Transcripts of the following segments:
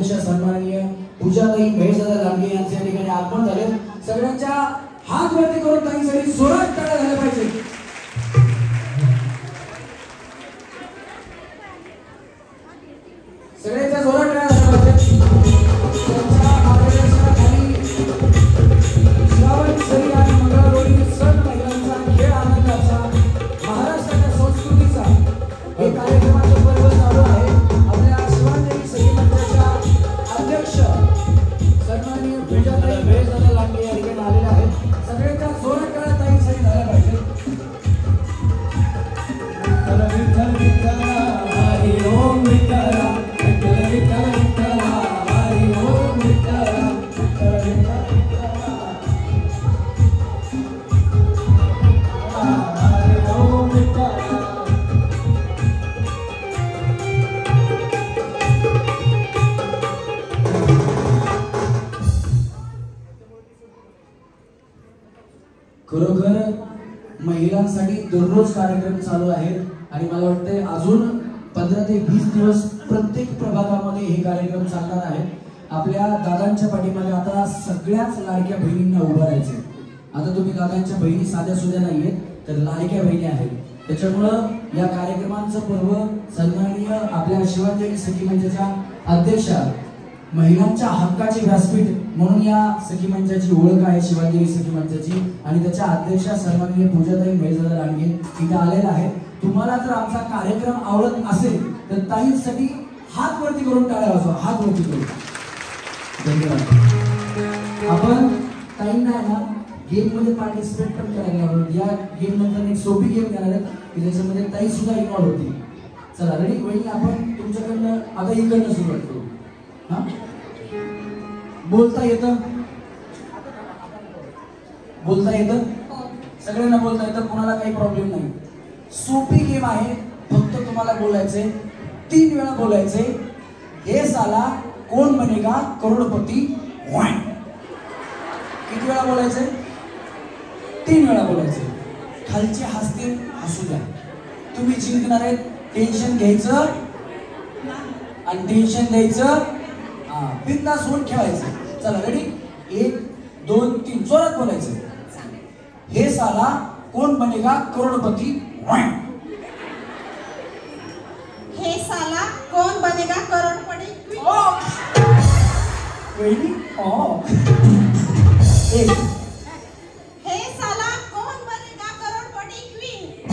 अध्यक्ष सन्माननीय पूजाताई महेशदादा लांडगे यांचे या ठिकाणी आगमन झाले। सगळ्यांच्या हात वरती करून ताईंसाठी जोरात टाळ्या झाल्या पाहिजे। सगळ्यांच्या जोरात टाळ्या झाल्या पाहिजे। त्यांच्या मार्गदर्शनाखाली श्रावण सरी आणि मंगळागौरी सण महिलांचा खेळ आनंदाचा महाराष्ट्राच्या संस्कृतीचा हे कार्यक्रमाचं पर्व चालू आहे। आपल्या शिवांजली सखी मंचाच्या अध्यक्ष सन्माननीय पूजाताई महेशदादा लांडगे या ठिकाणी आलेले आहेत। सगळ्यांच्या जोरात टाळ्या ताईंसाठी झाल्या पाहिजे। विठ्ठल विठ्ठल हरी ओम विठ्ठल विठ्ठल विठ्ठल विठ्ठल हरी ओम विठ्ठल विठ्ठल विठ्ठल हरी ओम विठ्ठल। खरोखर महिलांसाठी दररोज कार्यक्रम चालू आहेत आणि मला वाटतंय अजून 15 ते 20 दिवस प्रत्येक प्रभागामध्ये हे कार्यक्रम चालणार आहेत। आपल्या दादांच्या पाठीमागे आता सगळ्याच लाडक्या बहिणींना उभं राहायचे। आता तुम्ही दादांच्या बहिणी साध्या सुद्धा नाहीयेत तर लाडक्या बहिणी आहेत। त्याच्यामुळं या कार्यक्रमांचं पर्व सन्माननीय आपल्या शिवांजली सखी मंचाच्या अध्यक्षा महिलांच्या हक्काचे व्यासपीठ म्हणून या सखी मंचाची ओळख आहे शिवांजली सखी मंचाची आणि त्याच्या अध्यक्षा सन्माननीय पूजाताई महेशदादा लांडगे इथे आलेला आहे। तुम्हाला जर आमचा कार्यक्रम आवडत असेल तर ताईंसाठी हात वरती करून टाळ्या वाजवा, हात वरती करून। धन्यवाद। आपण ताईंना ना गेम मध्ये पार्टिसिपेट पण करायला आवडत। या गेम नंतर एक सोपी गेम घेणार आहे की ज्याच्यामध्ये ताई सुद्धा इन्व्हॉल्व होती। चला रेडी वहिनी, आपण तुमच्याकडनं आता इकडनं सुरुवात करू। हा बोलता येतं, बोलता येतं, सगळ्यांना बोलता येतं, कोणाला काही प्रॉब्लेम नाही। सोपी गेम आहे, फक्त तुम्हाला बोलायचे 3 वेळा बोलायचे हे साला कोण बनेगा करोडपती। किती वेळा बोलायचे? 3 वेळा बोलायचे। खालचे हसतील, हसू द्या, तुम्ही जिंकणार आहेत। टेन्शन घ्यायचं आणि टेन्शन द्यायचं, बिंदास होऊन खेळायचं। चला रेडी 1 2 3 जोरात बोलायचं। हे साला कोण बनेगा करोडपती। हे साला कौन बनेगा करोड़पति। हे साला कौन बनेगा करोड़पति क्वीन।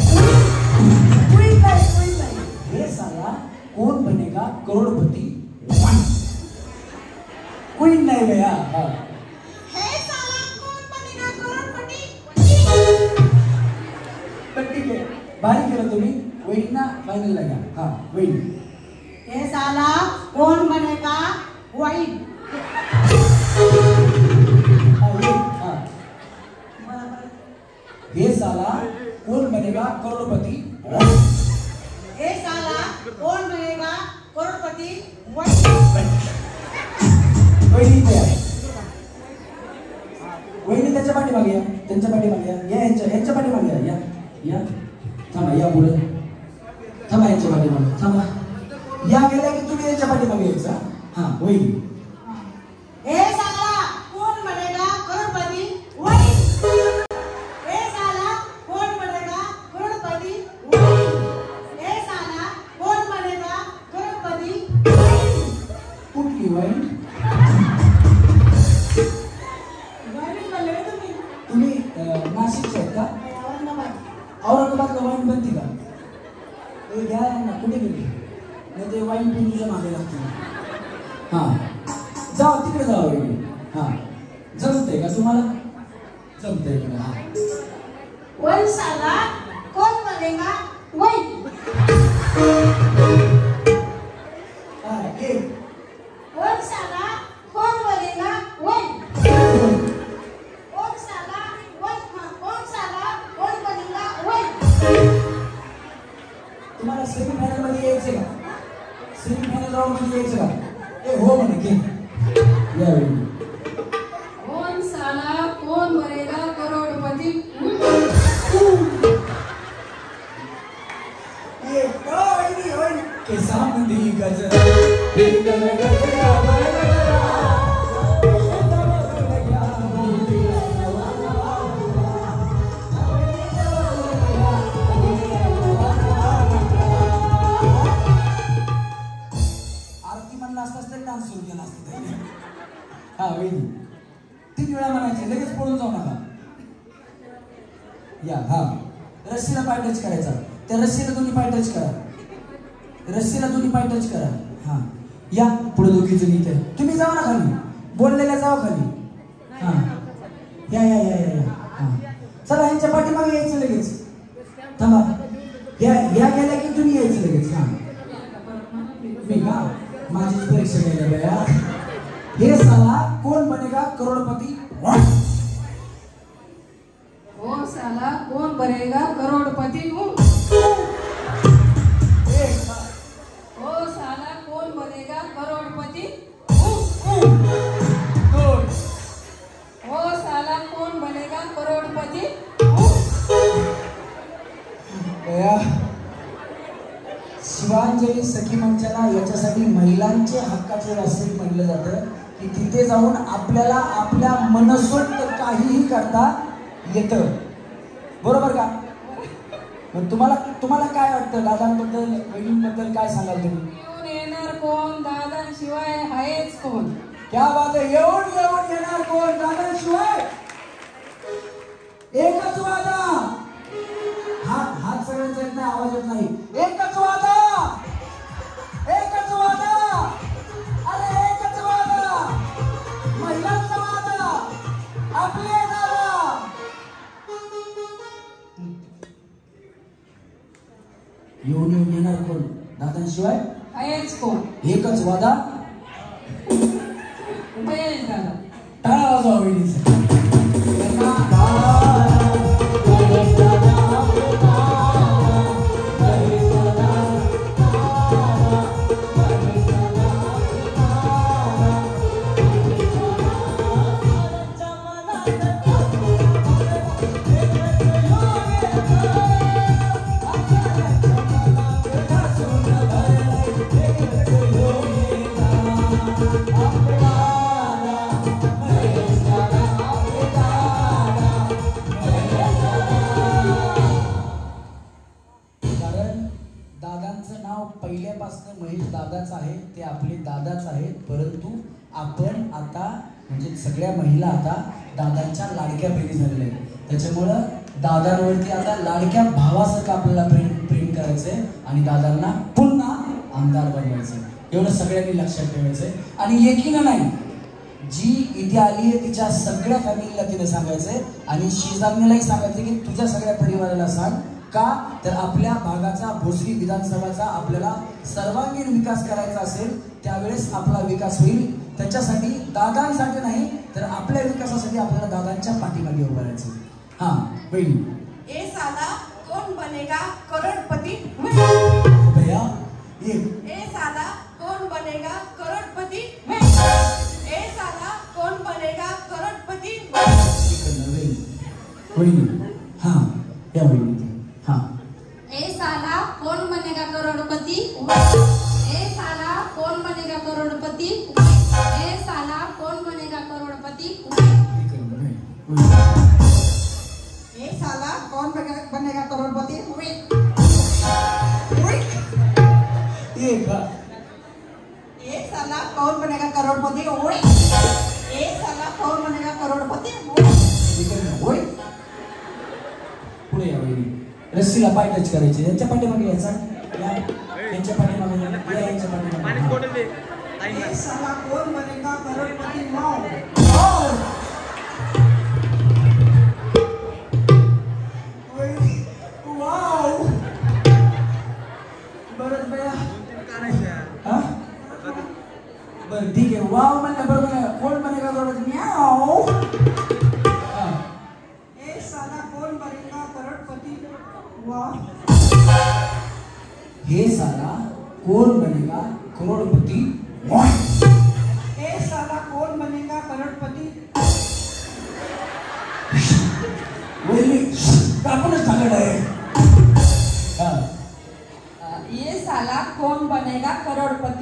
हे साला कौन बनेगा करोड़पति क्वीन नहीं भैया। हे साला कौन बनेगा करोड़पति। ठीक है, भारी केलं तुम्ही। वहिनींना फायनल लगा। हाँ वहिनी। हे साला कौन बनेगा वाइन। हे साला कौन बनेगा करोड़पति। हे साला कौन बनेगा करोड़पति वाइन। वहिनी ते आहे, वहिनी त्याच्या पाठीमागे या, त्यांच्या पाठीमागे या, यांच्या पाठीमागे या, या थांबा, या पुढे थांबा, यांच्या पाठीमागे थांबा, या गेल्या की तुम्ही यांच्या पाठीमागे यायचा। हा वहिनी। हे साला कौन बनेगा करोड़पति वाइन। हे साला कौन बनेगा करोड़पति वाइन। हे साला कौन बनेगा करोड़पति वाइन। कुठली वाईन? तुम्ही नाशिकचे आहेत का? औरंगाबादला वाईन बनते का? हे घ्या ना, कुठे गेली? नाही ते वाईन पिऊन तुझ्या मागे लागते। हा जा तिकडे जा वहिनी। हा जमतंय का तुम्हाला? जमतंय का? हा वन साला कौन बनेगा वाइन। हा ये वन साला कौन बनेगा वाइन। तुम्हाला सेमीफायनल मध्ये यायचे का? सेमीफायनल राउंड मध्ये यायचे का? ए हो म्हणे की यावेळी कौन साला कौन बनेगा करोड़पति। ये कोई नहीं होई के सामने गजरा असताना डान्स सुरू केला असता त्याने. हा वहिनी 3 वेळा म्हणायचे, लगेच पळून जाऊ नका. या हा रस्सीला पाय टच करायचा, त्या रस्सीला दोन्ही पाय टच करा, रस्सीला दोन्ही पाय टच करा. हा या पुढे दोघी जण इथे, तुम्ही जावा ना खाली, बोललेल्या जावा खाली. हा या या या या हा चला, यांच्या पाठीमागे यायचं लगेच. थांबा, या या गेल्या की तुम्ही यायचं लगेच. हा मी का माझीच परीक्षा घ्यायला बया. हे साला कोण बनेगा करोडपती. ओ साला कौन बनेगा करोड़पति हूँ. ओ साला कौन बनेगा करोड़पति हूँ. ओ साला कौन बनेगा करोड़पति हूँ. शिवांजली सखी मंचाला याच्यासाठी महिलांचे हक्काचे व्यासपीठ म्हणलं जातं की तिथे जाऊन आपल्याला आपल्या मनसोक्त काहीही करता येतं. बरोबर का? मग तुम्हाला काय वाटतं दादांबद्दल, बहिणींबद्दल काय सांगाल तुम्ही? येऊन येणार कोण, दादांशिवाय आहेच कोण. क्या बात आहे. येऊन येणार कोण, दादांशिवाय. एकच वादा. हात सगळ्यांचा येत नाही, आवाज येत नाही. एकच वादा, एकच वादा, अरे एकच वादा, महिलांचा वादा, आपले दादा. येऊन येणार कोण, दादांशिवाय आहेच कोण. एकच वादा. महेश दादा. टाळा वाजवा वहिनीचा. पहिल्यापासून महेश दादाच आहे, ते आपले दादाच आहेत. परंतु आपण आता म्हणजे सगळ्या महिला आता दादांच्या लाडक्या बहिणी झालेल्या आहेत. त्याच्यामुळं दादांवरती आता लाडक्या भावासारखं आपल्याला प्रेम करायचंय आणि दादांना पुन्हा आमदार बनवायचं. एवढं सगळ्यांनी लक्षात ठेवायचंय. आणि एकीनं नाही, जी इथे आली आहे तिच्या सगळ्या फॅमिलीला तिने सांगायचंय आणि शेजारणीलाही सांगायचं की तुझ्या सगळ्या परिवाराला सांग. का तर आपल्या भागाचा, भोसरी विधानसभाचा आपल्याला सर्वांगीण विकास करायचा असेल त्यावेळेस आपला विकास होईल. त्याच्यासाठी दादांसाठी नाही तर आपल्या विकासासाठी आपल्याला दादांच्या पाठीमागे उभं राहायचं. हा बहिणी. ए साला कौन बनेगा करोड़पति. भैया ये. ए साला कौन बनेगा करोड़पति. ए साला कौन बनेगा करोड़पति. बहिणी. हा या बहिणी. हाँ ए साला कौन बनेगा करोड़पति. ए साला कौन बनेगा करोड़पति. ए साला कौन बनेगा करोड़पति. ए साला कौन बनेगा करोड़पति. ये का. ए साला कौन बनेगा करोड़पति. ए साला कौन बनेगा करोड़पति. पुढे या बहिणी. रस्सीला पाय टच करायचे. यांच्या पाठीमागे यायचा. यांच्या पाठीमागे या, यांच्या पाठीमागे. ए साला कौन बनेगा करोड़पति. वाव. बरं भैया. हा बरं ठीक आहे. वाव म्हणलं बरोबर. कोण बनेगा करोड़पति. म्याव. ए साला कौन बनेगा करोड़पति. वाह. हे साला कौन बनेगा करोड़पति. ए साला कौन बनेगा करोड़पति. वहिनी कापूनच टाकलं आहे. ये साला कौन बनेगा करोड़पति.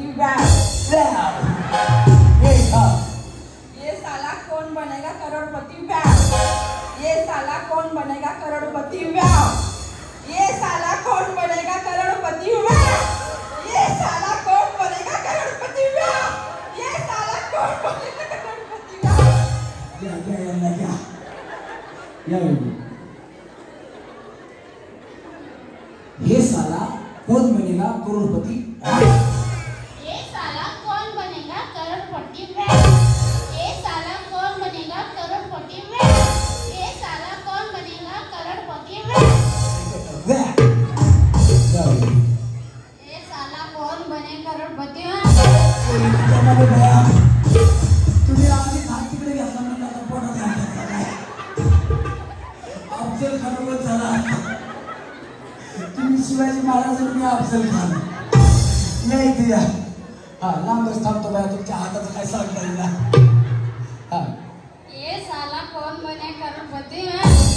ये साला कौन बनेगा करोड़पति. ये साला कौन बनेगा करोड़पति. ये साला कौन बनेगा करोड़पति. ये साला कौन बनेगा करोड़पति. हे साला कौन बनेगा करोड़पति ये साला कौन बनेगा करोड़पति ये साला कौन बनेगा करोड़पति ये साला कौन बनेगा करोड़पति ये साला कौन बने करोड़पति तुम्ही आम्ही हात तिकडे घेतला म्हणून पोटात अफजल खान झाला तुम्ही शिवाजी महाराज मी अफजल खान नाही ते हा लांबच थांबतो बाया तुमच्या हाताचं काय सांगता येईल हा ये साला कौन बने करोड़पति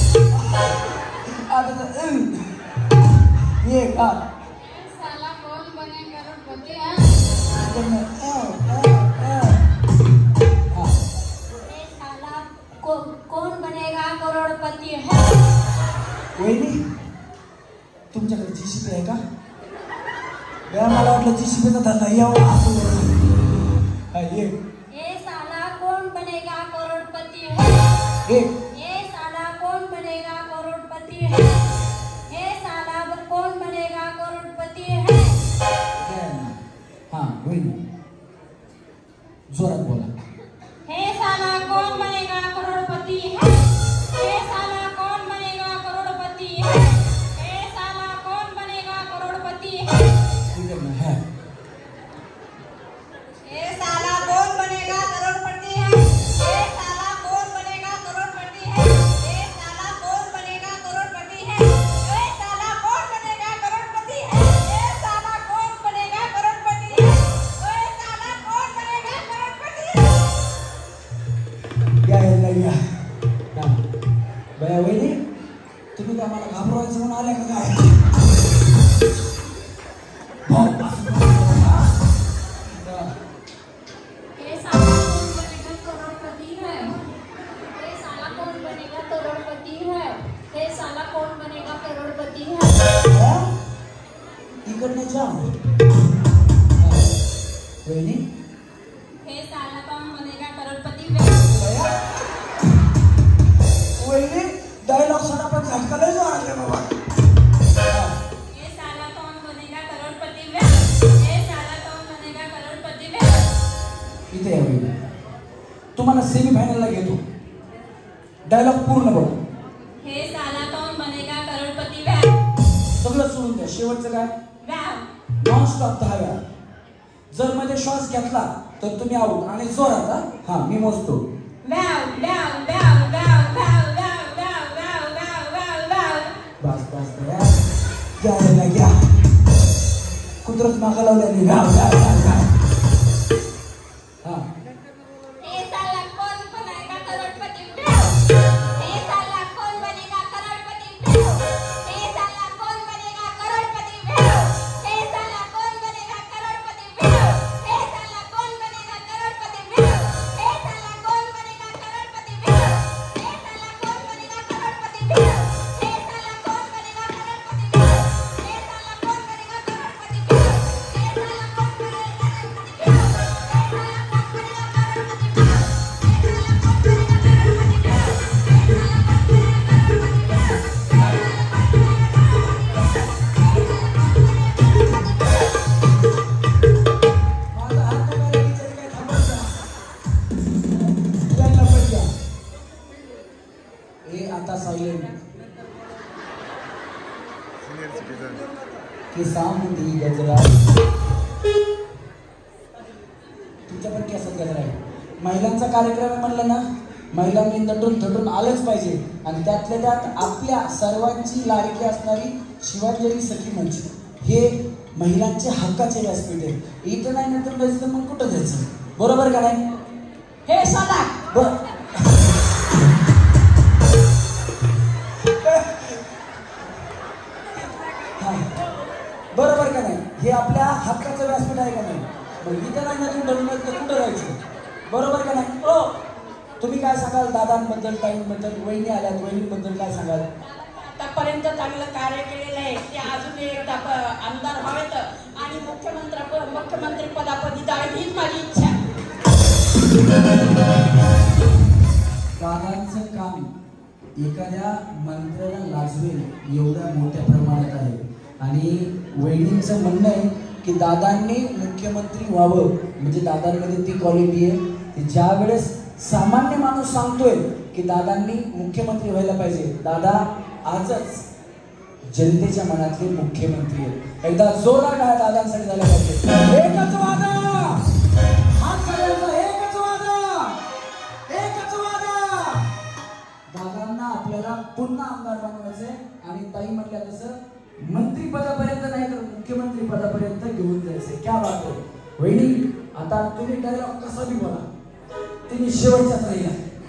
आता ये का ये साला कौन बने करोड़पति ये साला कौन बनेगा करोड़पति है वहिनी तुमच्याकडे जीसीपी आहे का या मला वाटलं जीसीपीचा धंदा यावं असं ये ये साला कौन बनेगा करोड़पति है ये साला कौन बनेगा करोड़पति है ये साला कौन बनेगा करोड़पति है हाँ वहिनी जोरात बोला हे साला कौन बनेगा करोड़पति है हे साला कौन बनेगा करोड़पति है हे साला कौन बनेगा करोड़पति है ए साला कौन बनेगा करोड़पति है ए साला कौन बनेगा करोड़पति है ए साला कौन बनेगा करोड़पति है ए साला कौन बनेगा करोड़पति है ए साला कौन बनेगा करोड़पति है ए साला कौन बनेगा करोड़पति या बया वहिनी तुम्ही काय मला घाबरवायचं म्हणून आल्या का काय हे साला कौन बनेगा करोड़पति है हे साला कौन बनेगा करोड़पति है हे साला कौन बनेगा करोड़पति है इकडनं जा वहिनी हे साला कौन बनेगा करोड़पति है वहिनी डायलॉग साडा पण झटकाला जो आले बाबा ये साला कौन बनेगा करोड़पति है ये साला कौन बनेगा करोड़पति है इथे या वहिनी तुम्हाला सेमीफायनलला घेतो डायलॉग पूर्ण बघू हे साला कौन बनेगा करोड़पति है सगळं सोडून द्या शेवटचं काय वाव नॉन स्टॉप 10 वेळा जर मध्ये श्वास घेतला तर तुम्ही आऊट आणि जोरात हा मी मोजतो wow wow wow wow wow wow wow wow wow wow बस या कुदरत मागा लावल्याने हा ये साला कौन बनेगा करोड़पति ये साला कौन बनेगा करोड़पति ये साला कौन बनेगा करोड़पति ये साला कौन बनेगा करोड़पति ये साला कौन बनेगा करोड़पति ये साला कौन बनेगा करोड़पति ये साला कौन बनेगा करोड़पति ये साला कौन बनेगा करोड़पति ये साला कौन बनेगा करोड़पति ये साला कौन माझा हात पकडायला विचार काय थांबायचा यायला पाहिजे ए आता सायलेंट के सामने गजरा तुमच्या पण केसात गजरा आहे महिलांचा कार्यक्रम आहे म्हणलं ना महिलांनी नटून थटून आलंच पाहिजे आणि त्यातल्या त्यात आपल्या सर्वांची लाडकी असणारी शिवांजली सखी मंच हे महिलांचे हक्काचे व्यासपीठ आहे इथं नाही नंतर जायचं मग कुठं जायचं बरोबर का नाही हे साला बरोबर का नाही हे आपल्या हक्काचं व्यासपीठ आहे का नाही मग इथं नाही नटून धरून कुठं जायचं बरोबर का नाही हो तुम्ही काय सांगाल दादांबद्दल ताईंबद्दल वहिनी आल्यात वहिनींबद्दल काय सांगाल आतापर्यंत चांगलं कार्य केलेलं आहे ते अजून एकदा आमदार व्हावेत आणि मुख्यमंत्री पदापदी जावे हीच माझी इच्छा दादांचं काम एखाद्या मंत्र्याला लाजवेल एवढ्या मोठ्या प्रमाणात आहे आणि वहिनींचं म्हणणं आहे की दादांनी मुख्यमंत्री व्हावं म्हणजे दादांमध्ये ती क्वालिटी आहे की ज्या वेळेस सामान्य माणूस सांगतोय की दादांनी मुख्यमंत्री व्हायला पाहिजे, दादा आजच जनतेच्या मनातले मुख्यमंत्री आहेत. एकदा जोरदार टाळ्या दादांसाठी झाल्या पाहिजे. एकच वादा, हा सगळ्यांचा एकच वादा, एकच वादा. दादांना आपल्याला पुन्हा आमदार बनवायचंय आणि ताई म्हटल्या तसं मंत्रिपदापर्यंत नाही तर मुख्यमंत्री पदापर्यंत घेऊन जायचंय. क्या बात आहे वहिनी. आता तुम्ही डायलॉग कसा बी बोला, तुम्ही शेवटच्याच राहिला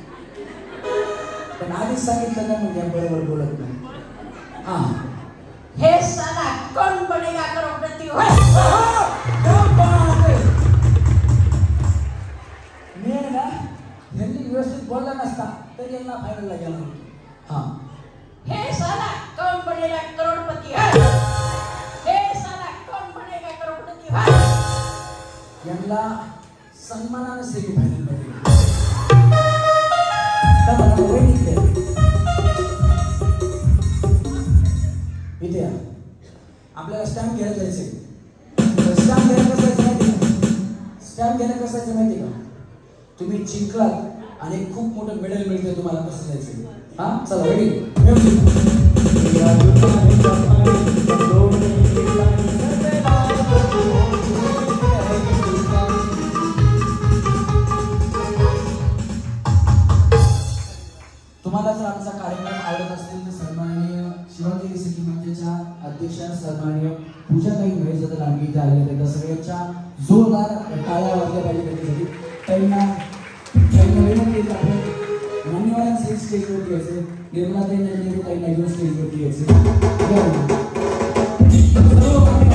पण आधीच सांगितलं ना म्हणजे बरोबर बोलत नाही. हा, हे साला कौन बनेगा करोड़पति है. मी ना यांनी व्यवस्थित बोलला नसता तरी यांना फायनलला गेला. हा, हे साला कौन बनेगा करोड़पति है. हे साला कौन बनेगा करोड़पति है. यांना सन्मानाने सेमीफायनल मध्ये इथे आपल्याला स्टॅम्प घ्यायला जायचंय. स्टॅम्प घ्यायला कसं जायचं माहिती का? स्टॅम्प घ्यायला कसं जायचं माहिती का? तुम्ही जिंकलात आणि खूप मोठं मेडल मिळते तुम्हाला कसं जायचं. हा चला रेडी. तुम्हाला जर आमचा कार्यक्रम आवडत असेल तर सन्माननीय शिवाजी सिटी मंचच्या अध्यक्षा सन्माननीय पूजाताई महेश आम्ही इथे आलेले आहेत. सगळ्यांच्या जोरदार टाळ्या वाजल्या पाहिजे त्याच्यासाठी. त्यांना विनंती आहे आपण मान्यवरांना स्टेजवरती यायचे, निर्मलाताईंना घेऊन स्टेजवरती यायचे.